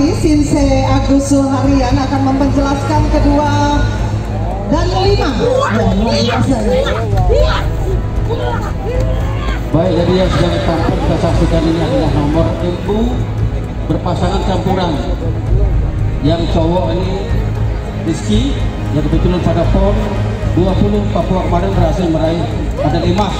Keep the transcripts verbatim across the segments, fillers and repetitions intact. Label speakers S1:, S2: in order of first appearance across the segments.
S1: Nanti Sinse Agus Suharian akan memperjelaskan kedua dan lima. Ya, luar biasa ya.
S2: Baik, jadi yang sudah ditampilkan kita saksikan ini adalah nomor ilmu berpasangan campuran. Yang cowok ini Rizky, yang kebetulan pada pon dua puluh Papua kemarin berhasil meraih medali emas.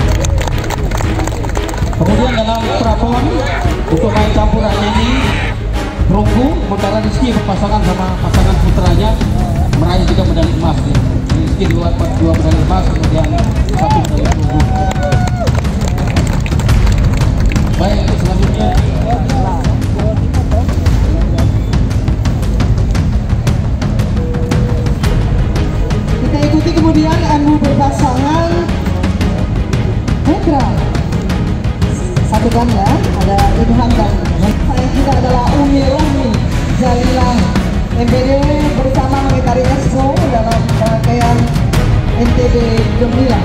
S2: Kemudian dalam prapon untuk main campurannya ini perunggu sementara Rizky berpasangan sama pasangan putranya meraih juga medali emas. Rizky dua, dua medali emas, kemudian satu medali perunggu. Baik, untuk selanjutnya
S1: kita ikuti kemudian anu berpasangan putra. Satu ganda ada Ilham dan saya juga adalah Umi Umi Jalilah M B D bersama mengitari Expo dalam rangkaian N T B Gemilang.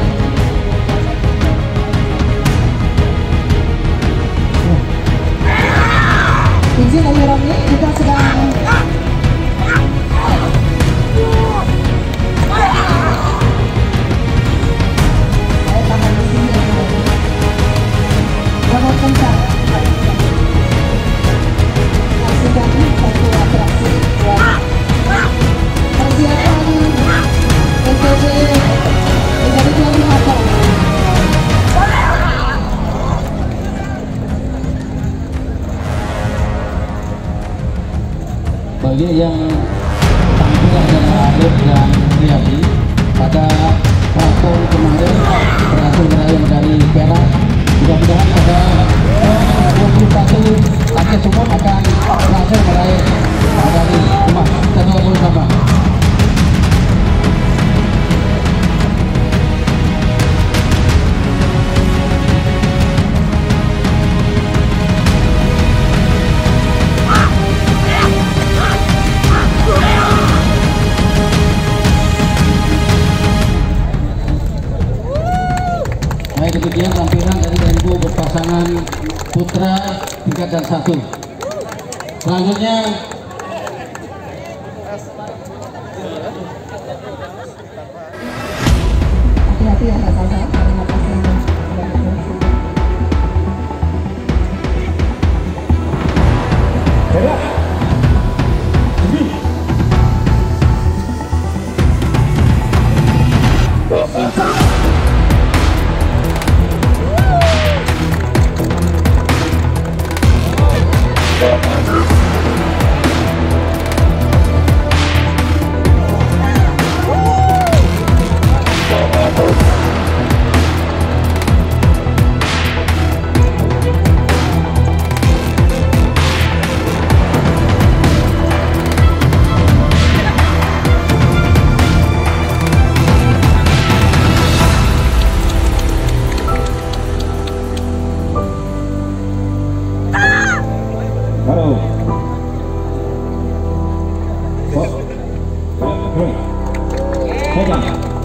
S1: Izin Umi Romi, kita sedang saya tangan di sini ya. Jangan kencang. Saksikan satu atraksi persiapan N T B menjadi tuan rumah.
S2: bagi yang tampil adalah Alif dan Riyadi pada prapon kemarin berhasil meraih medali perak. Mudah-mudahan pada dua puluh satu akhir semua akan berhasil meraih medali emas. Kita doa bersama. Baik, demikian tampilan dari Rainbow berpasangan putra tingkat dan satu. Selanjutnya
S1: hati-hati ya Kak Salsa, terima kasih.
S2: Halo. Oh. Pegang.